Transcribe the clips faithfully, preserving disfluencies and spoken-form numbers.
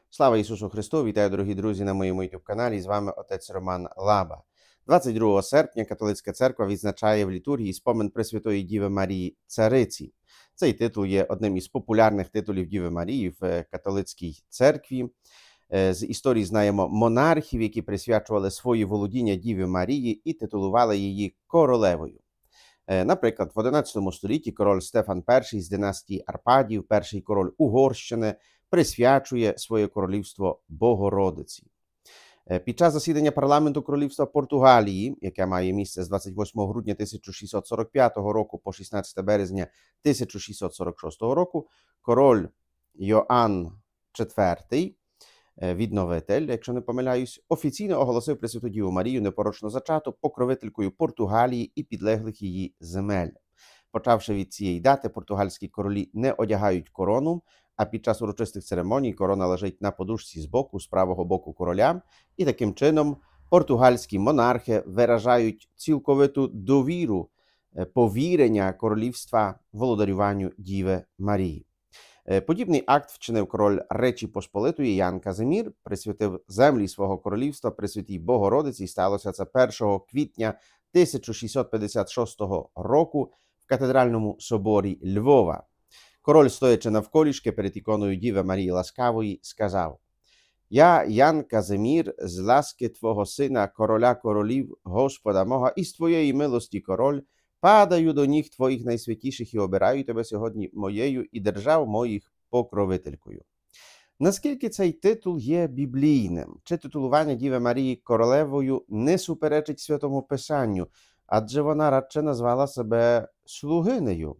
Слава Ісусу Христу! Вітаю, дорогі друзі, на моєму ютуб-каналі. З вами отець Роман Лаба. двадцять другого серпня католицька церква відзначає в літургії спомин Пресвятої Діви Марії Цариці. Цей титул є одним із популярних титулів Діви Марії в католицькій церкві. З історії знаємо монархів, які присвячували свої володіння Діві Марії і титулували її королевою. Наприклад, в одинадцятому столітті король Стефан І з династії Арпадів, перший король Угорщини, присвячує своє королівство Богородиці. Під час засідання парламенту королівства Португалії, яке має місце з двадцять восьмого грудня тисяча шістсот сорок п'ятого року по шістнадцяте березня тисяча шістсот сорок шостого року, король Йоанн четвертий, відновитель, якщо не помиляюсь, офіційно оголосив Пресвяту Діву Марію непорочно зачату покровителькою Португалії і підлеглих її земель. Почавши від цієї дати, португальські королі не одягають корону, а під час урочистих церемоній корона лежить на подушці з боку, з правого боку короля, і таким чином португальські монархи виражають цілковиту довіру, повірення королівства володарюванню Діви Марії. Подібний акт вчинив король Речі Посполитої Ян Казимір, присвятив землі свого королівства Пресвятій Богородиці, і сталося це першого квітня тисяча шістсот п'ятдесят шостого року в катедральному соборі Львова. Король, стоячи навколішки перед іконою Діви Марії Ласкавої, сказав: «Я, Ян Казимір, з ласки Твого Сина, короля королів, Господа мого, і з Твоєї милості король, падаю до ніг Твоїх найсвятіших і обираю Тебе сьогодні моєю і держав моїх покровителькою». Наскільки цей титул є біблійним? Чи титулування Діви Марії королевою не суперечить Святому Писанню, адже вона радше назвала себе слугинею?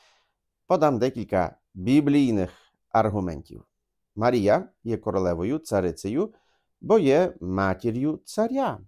Подам декілька біблійних аргументів. Марія є королевою, царицею, бо є матір'ю царя.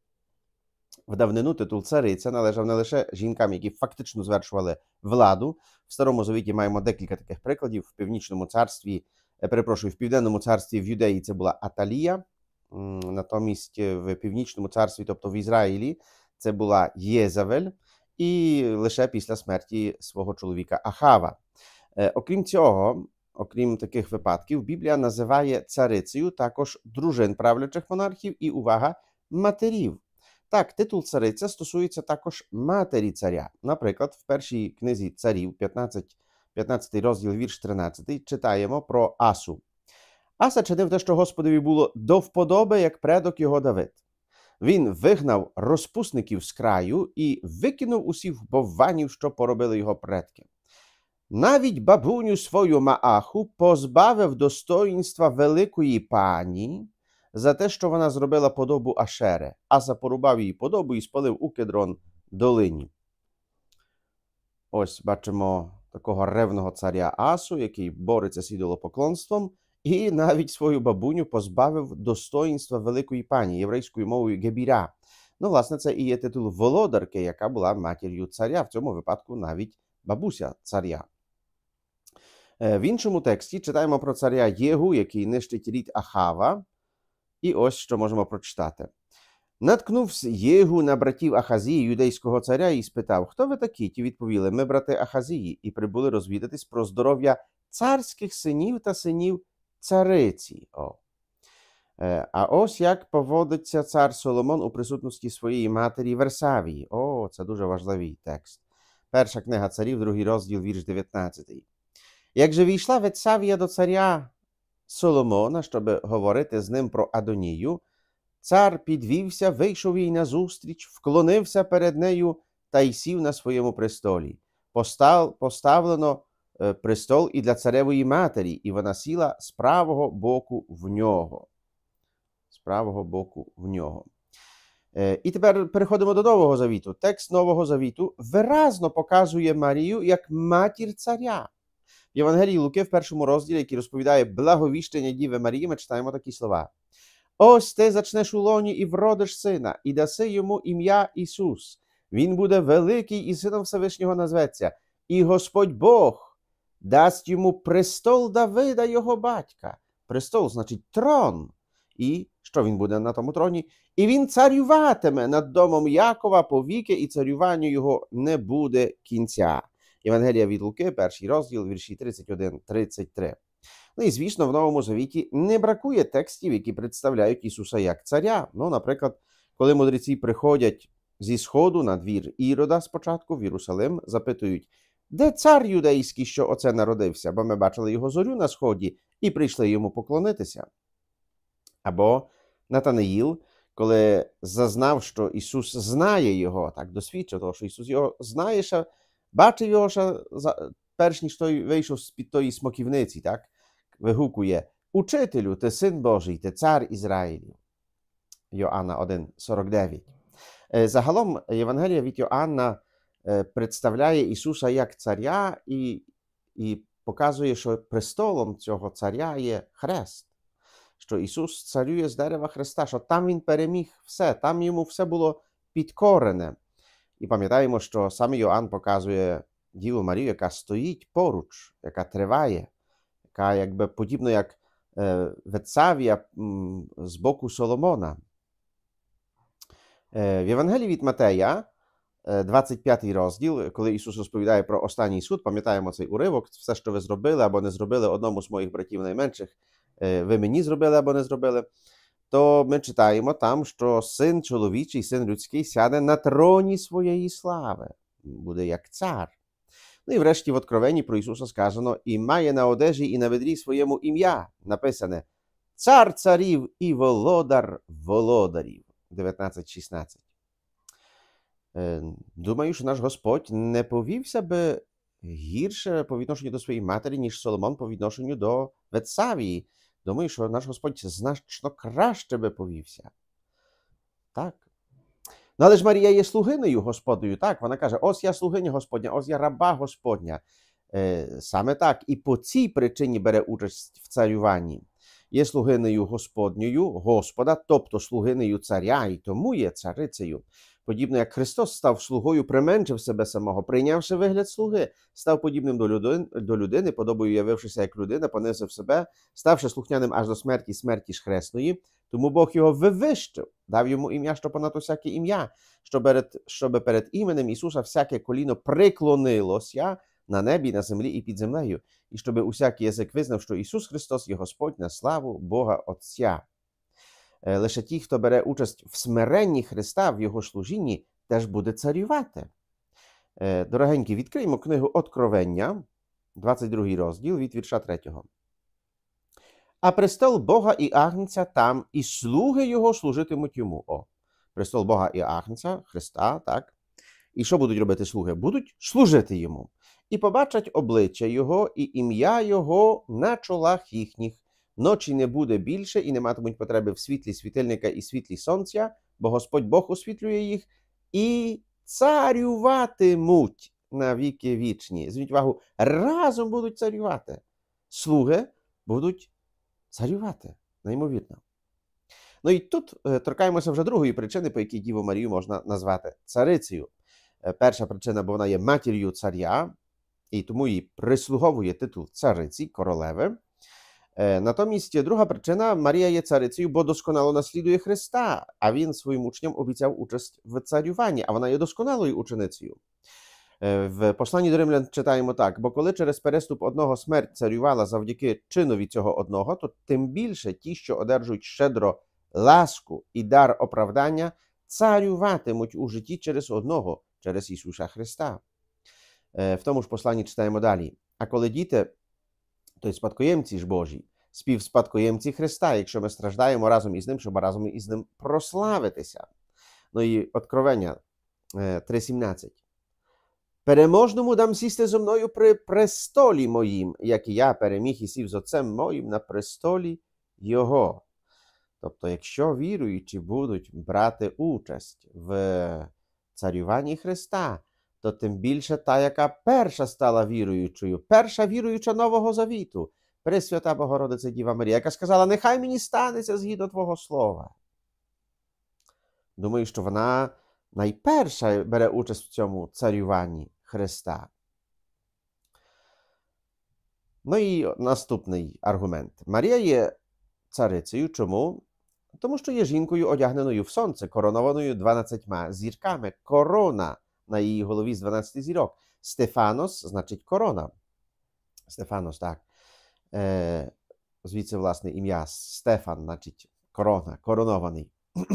В давнину титул цариця належав не лише жінкам, які фактично звершували владу. В Старому Завіті маємо декілька таких прикладів. В Північному царстві, перепрошую, в Південному царстві в Юдеї це була Аталія, натомість в Північному царстві, тобто в Ізраїлі, це була Єзавель, і лише після смерті свого чоловіка Ахава. Окрім цього, окрім таких випадків, Біблія називає царицею також дружин правлячих монархів і, увага, матерів. Так, титул цариця стосується також матері царя. Наприклад, в першій книзі царів, п'ятнадцятий розділ, вірш тринадцятий, читаємо про Асу. «Аса чинив те, що Господові було до вподоби, як предок його Давид. Він вигнав розпусників з краю і викинув усіх вбованів, що поробили його предки. Навіть бабуню свою Мааху позбавив достоїнства великої пані за те, що вона зробила подобу Ашери, Аса порубав її подобу і спалив у Кедрон долині». Ось бачимо такого ревного царя Асу, який бореться з ідолопоклонством, і навіть свою бабуню позбавив достоїнства великої пані, єврейською мовою гебіра. Ну, власне, це і є титул володарки, яка була матір'ю царя, в цьому випадку навіть бабуся царя. В іншому тексті читаємо про царя Єгу, який нищить рід Ахава. І ось, що можемо прочитати. «Наткнувся Єгу на братів Ахазії, юдейського царя, і спитав: хто ви такі? Ті відповіли: ми брати Ахазії, і прибули розвідатись про здоров'я царських синів та синів цариці». О. А ось як поводиться цар Соломон у присутності своєї матері Версавії. О, це дуже важливий текст. Перша книга царів, другий розділ, вірш дев'ятнадцятий. «Як же війшла Версавія до царя Соломона, щоб говорити з ним про Адонію, цар підвівся, вийшов їй назустріч, вклонився перед нею та й сів на своєму престолі. Постав, поставлено е, престол і для царевої матері, і вона сіла з правого боку в нього». З правого боку в нього. Е, і тепер переходимо до Нового Завіту. Текст Нового Завіту виразно показує Марію як матір царя. В Євангелії Луки в першому розділі, який розповідає благовіщення Діви Марії, ми читаємо такі слова. «Ось ти зачнеш у лоні і вродиш сина, і даси йому ім'я Ісус. Він буде великий і сином Всевишнього назветься. І Господь Бог дасть йому престол Давида, його батька». Престол, значить трон. І що він буде на тому троні? «І він царюватиме над домом Якова повіки, і царюванню його не буде кінця». Євангелія від Луки, перший розділ, вірші тридцять один тридцять три. Ну і, звісно, в Новому Завіті не бракує текстів, які представляють Ісуса як царя. Ну, наприклад, коли мудреці приходять зі сходу на двір Ірода спочатку в Єрусалим, запитують, де цар юдейський, що оце народився, бо ми бачили його зорю на сході і прийшли йому поклонитися. Або Натанаїл, коли зазнав, що Ісус знає його, так досвідчив того, що Ісус його знає, ще, бачив його ще перш ніж той вийшов з-під тої смоківниці, так, вигукує, «Учителю, ти син Божий, ти цар Ізраїлів». Йоанна один сорок дев'ять. Загалом Євангелія від Йоанна представляє Ісуса як царя і, і показує, що престолом цього царя є хрест. Що Ісус царює з дерева хреста, що там Він переміг все, там йому все було підкорене. І пам'ятаємо, що саме Йоанн показує Діву Марію, яка стоїть поруч, яка триває, яка якби подібно як е, Вецавія м, з боку Соломона. Е, в Євангелії від Матея, е, двадцять п'ятий розділ, коли Ісус розповідає про останній суд, пам'ятаємо цей уривок, все, що ви зробили або не зробили одному з моїх братів найменших, ви мені зробили або не зробили, то ми читаємо там, що син чоловічий, син людський сяде на троні своєї слави, буде як цар. Ну і врешті в Откровенні про Ісуса сказано, і має на одежі і на ведрі своєму ім'я, написане «Цар царів і володар володарів» дев'ятнадцять шістнадцять. Думаю, що наш Господь не повівся би гірше по відношенню до своєї матері, ніж Соломон по відношенню до Вецавії. Думаю, що наш Господь значно краще би повівся. Так. Ну, але ж Марія є слугинею Господною, так? Вона каже, ось я слугиня Господня, ось я раба Господня. Е, саме так. І по цій причині бере участь в царюванні. Є слугинею Господньою, Господа, тобто слугинею царя, і тому є царицею. Подібно як Христос став слугою, применшив себе самого, прийнявши вигляд слуги, став подібним до людини, до людини, подобою явившися як людина, понизив себе, ставши слухняним аж до смерті, смерті ж хресної. Тому Бог його вивищив, дав йому ім'я, що понад усяке ім'я, щоб перед, щоб перед іменем Ісуса всяке коліно приклонилося на небі, на землі і під землею, і щоб усякий язик визнав, що Ісус Христос є Господь на славу Бога Отця. Лише ті, хто бере участь в смиренні Христа, в Його служінні, теж буде царювати. Дорогенькі, відкриємо книгу Откровення, двадцять другий розділ, від вірша третього. А престол Бога і Агнця там, і слуги Його служитимуть Йому. О, престол Бога і Агнця, Христа, так? І що будуть робити слуги? Будуть служити Йому. І побачать обличчя Його, і ім'я Його на чолах їхніх. Ночі не буде більше, і не матимуть потреби в світлі світильника і світлі сонця, бо Господь Бог освітлює їх, і царюватимуть на віки вічні. Зверніть увагу, разом будуть царювати. Слуги будуть царювати, неймовірно. Ну і тут е, торкаємося вже другої причини, по якій Діву Марію можна назвати царицею. Е, перша причина, бо вона є матір'ю царя, і тому їй прислуговує титул цариці, королеви. Е, натомість друга причина, Марія є царицею, бо досконало наслідує Христа, а він своїм учням обіцяв участь в царюванні, а вона є досконалою ученицею. В посланні до Римлян читаємо так, бо коли через переступ одного смерть царювала завдяки чинові цього одного, то тим більше ті, що одержують щедро ласку і дар оправдання, царюватимуть у житті через одного, через Ісуса Христа. В тому ж посланні читаємо далі. А коли діти, то й спадкоємці ж Божі, співспадкоємці Христа, якщо ми страждаємо разом із Ним, щоб разом із Ним прославитися. Ну і Откровення три сімнадцять. Переможному дам сісти зо мною при престолі моїм, як і я переміг і сів з Отцем моїм на престолі Його. Тобто, якщо віруючі будуть брати участь в царюванні Христа, то тим більше та, яка перша стала віруючою, перша віруюча Нового Завіту, Пресвята Богородиця Діва Марія, яка сказала, нехай мені станеться згідно Твого слова. Думаю, що вона найперша бере участь в цьому царюванні Христа. Ну і наступний аргумент. Марія є царицею. Чому? Тому що є жінкою, одягненою в сонце, коронованою дванадцятьма зірками. Корона на її голові з дванадцяти зірок. Стефанос значить корона. Стефанос, так. Е, звідси, власне, ім'я Стефан, значить корона, коронований.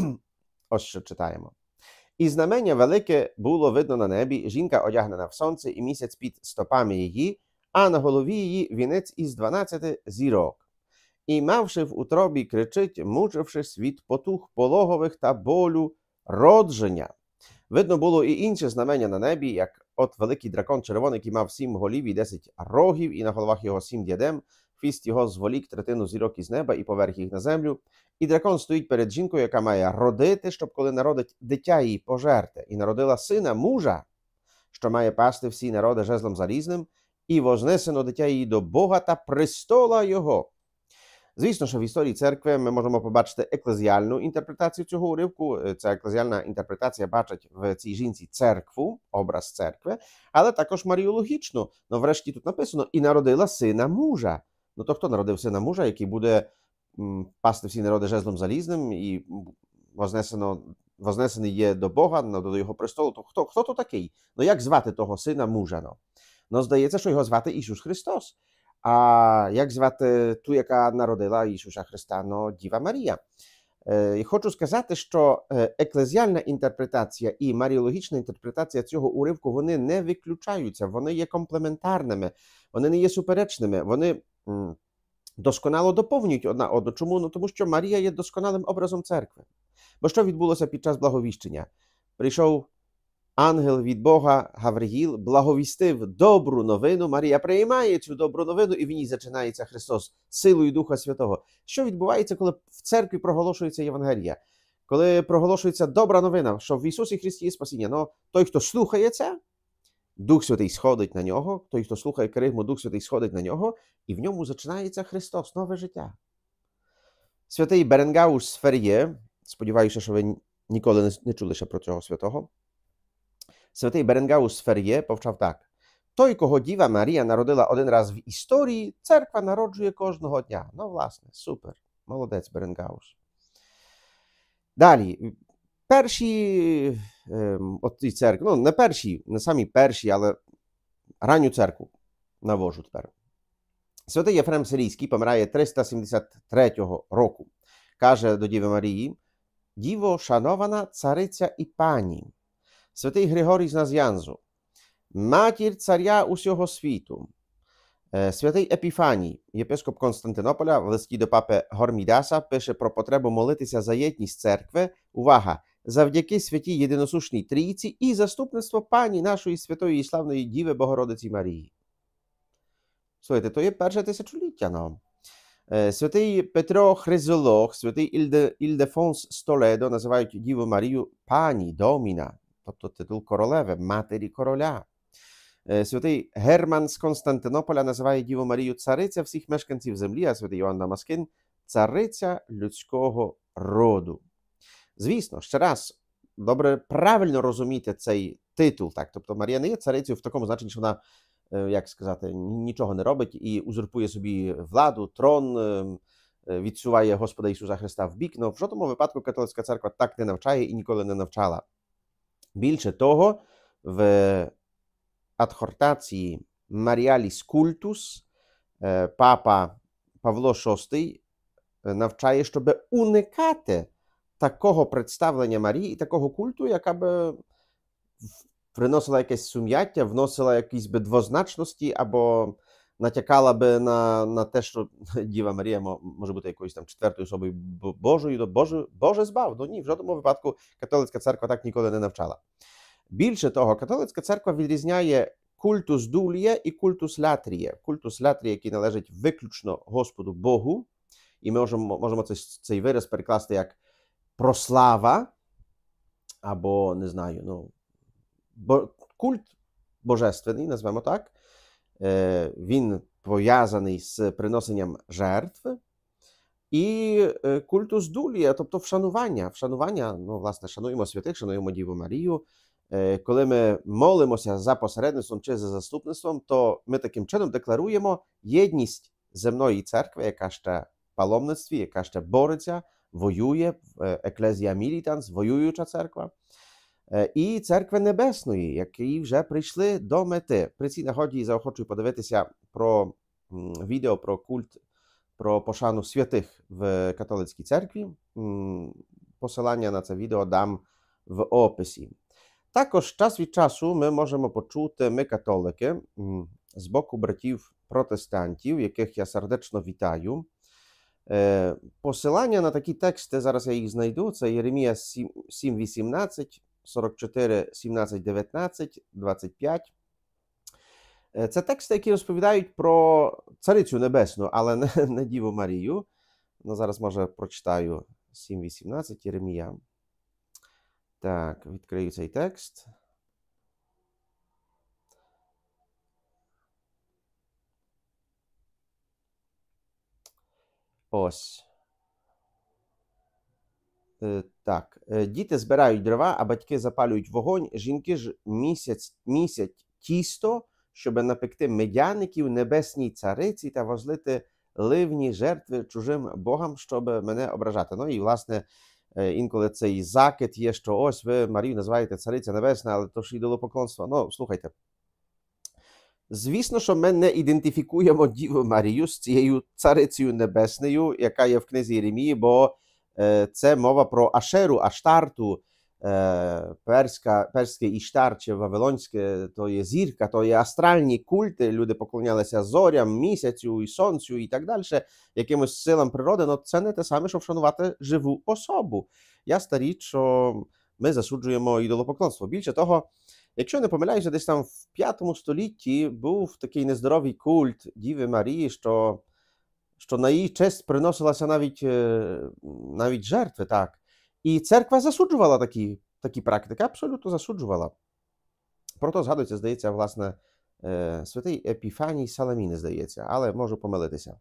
Ось що читаємо. І знамення велике було видно на небі, жінка одягнена в сонце і місяць під стопами її, а на голові її вінець із дванадцяти зірок. І, мавши в утробі, кричить, мучившись від потух пологових та болю родження. Видно було і інше знамення на небі, як от великий дракон червоний, який мав сім голів і десять рогів, і на головах його сім діадем, хвіст його зволік третину зірок із неба і поверх їх на землю. І дракон стоїть перед жінкою, яка має родити, щоб коли народить дитя її пожерти. І народила сина, мужа, що має пасти всі народи жезлом залізним, і вознесено дитя її до Бога та престола його. Звісно, що в історії церкви ми можемо побачити еклезіальну інтерпретацію цього уривку. Ця еклезіальна інтерпретація бачить в цій жінці церкву, образ церкви, але також маріологічну. Ну, врешті тут написано, і народила сина мужа. Ну, то хто народив сина мужа, який буде м, пасти всі народи жезлом залізним і вознесено, вознесений є до Бога, до його престолу, то хто, хто то такий? Ну, як звати того сина мужа? Ну, ну здається, що його звати Ісус Христос. А як звати ту, яка народила Ісуса Христа? Ну, Діва Марія. І хочу сказати, що еклезіальна інтерпретація і маріологічна інтерпретація цього уривку, вони не виключаються, вони є комплементарними, вони не є суперечними, вони досконало доповнюють одна одну. Чому? Ну, тому що Марія є досконалим образом церкви. Бо що відбулося під час благовіщення? Прийшов ангел від Бога Гавриїл, благовістив добру новину, Марія приймає цю добру новину, і в ній зачинається Христос силою Духа Святого. Що відбувається, коли в церкві проголошується Євангелія? Коли проголошується добра новина, що в Ісусі Христі є спасіння, ну, той, хто слухає це, Дух Святий сходить на нього, той, хто слухає керигму, Дух Святий сходить на нього, і в ньому зачинається Христос, нове життя. Святий Беренгаус з Фер'є, сподіваюся, що ви ніколи не чули ще про цього святого, Святий Беренгаус з Фер'є повчав так. Той, кого Діва Марія народила один раз в історії, церква народжує кожного дня. Ну, власне, супер. Молодець Беренгаус. Далі. Перші, ем, от ці церкви, ну, не перші, не самі перші, але ранню церкву навожу тепер. Святий Єфрем Сирійський помирає триста сімдесят третього року. Каже до Діви Марії, Діво, шанована цариця і пані, Святий Григорій з Наз'янзу, матір царя усього світу, святий Епіфаній, єпископ Константинополя, в листі до папи Гормідаса пише про потребу молитися за єдність церкви, увага, завдяки святій єдиносушній трійці і заступництво пані нашої святої і славної Діви Богородиці Марії. Слухайте, то є перше тисячоліття, ну. Святий Петро Хризолог, святий Ільде, Ільдефонс з Толедо називають Діву Марію пані, доміна, тобто титул королеви, матері короля. Святий Герман з Константинополя називає Діву Марію цариця всіх мешканців землі, а святий Йоанн Дамаскин – цариця людського роду. Звісно, ще раз, добре, правильно розуміти цей титул, так, тобто Марія не є царицею в такому значенні, що вона, як сказати, нічого не робить і узурпує собі владу, трон, відсуває Господа Ісуса Христа в бік, але в жодному випадку католицька церква так не навчає і ніколи не навчала. Більше того, в адхортації Маріаліс Культус папа Павло шостий навчає, щоб уникати такого представлення Марії і такого культу, яка би приносила якесь сум'яття, вносила якісь би двозначності або натякала би на, на те, що Діва Марія може бути якоюсь там четвертою особою Божою, Боже, Боже збав. Ну ні, в жодному випадку католицька церква так ніколи не навчала. Більше того, католицька церква відрізняє культус дулія і культус латрія. Культус латрія, який належить виключно Господу Богу, і ми можемо, можемо цей, цей вираз перекласти як прослава, або, не знаю, ну, бо, культ божественний, назвемо так, е, він пов'язаний з приносенням жертв, і е, культус дулія, тобто вшанування. Вшанування, ну, власне, шануємо святих, шануємо Діву Марію. Е, коли ми молимося за посередництвом чи за заступництвом, то ми таким чином декларуємо єдність земної церкви, яка ще в паломництві, яка ще бореться, воює, еклезія мілітанс, воююча церква, і церкви небесної, які вже прийшли до мети. При цій нагоді заохочую подивитися про відео про культ про пошану святих в католицькій церкві. Посилання на це відео дам в описі. Також час від часу ми можемо почути, ми католики, з боку братів-протестантів, яких я сердечно вітаю. Посилання на такі тексти, зараз я їх знайду, це Єремія сім вісімнадцять, сорок чотири сімнадцять дев'ятнадцять, двадцять п'ять. Це тексти, які розповідають про Царицю Небесну, але не, не Діву Марію. Ну, зараз, може, прочитаю сім вісімнадцять Єремія. Так, відкрию цей текст. Ось. Е, так. Діти збирають дрова, а батьки запалюють вогонь. Жінки ж місяць, місять тісто, щоб напекти медяників небесній цариці та возлити ливні жертви чужим богам, щоб мене ображати. Ну і, власне, інколи цей закид є, що ось ви Марію називаєте Цариця Небесна, але то ж ідолопоклонство. Ну, слухайте. Звісно, що ми не ідентифікуємо Діву Марію з цією Царицею Небесною, яка є в книзі Єремії, бо е, це мова про Ашеру, Аштарту, е, перська, перське Іштар чи Вавилонське, то є зірка, то є астральні культи, люди поклонялися зорям, місяцю і сонцю і так далі, якимось силам природи, але це не те саме, що вшанувати живу особу. Ясна річ, що ми засуджуємо ідолопоклонство. Більше того, якщо не помиляюся, десь там в п'ятому столітті був такий нездоровий культ Діви Марії, що, що на її честь приносилася навіть, навіть жертви, так. І церква засуджувала такі, такі практики, абсолютно засуджувала. Про то згадується, здається, власне, святий Епіфаній Саламіни, здається, але можу помилитися.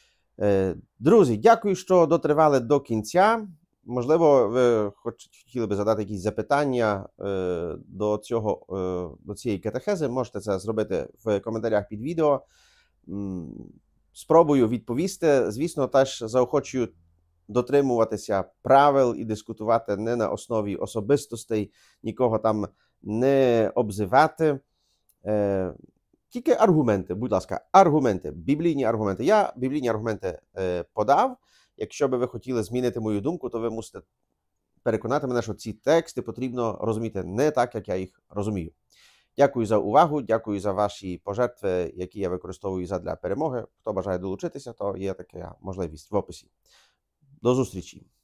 Друзі, дякую, що дотривали до кінця. Можливо, ви хотіли би задати якісь запитання е, до, цього, е, до цієї катехези. Можете це зробити в коментарях під відео. Спробую відповісти. Звісно, теж заохочую дотримуватися правил і дискутувати не на основі особистостей, нікого там не обзивати. Е, тільки аргументи, будь ласка, аргументи, біблійні аргументи. Я біблійні аргументи е, подав. Якщо би ви хотіли змінити мою думку, то ви мусите переконати мене, що ці тексти потрібно розуміти не так, як я їх розумію. Дякую за увагу, дякую за ваші пожертви, які я використовую задля перемоги. Хто бажає долучитися, то є така можливість в описі. До зустрічі!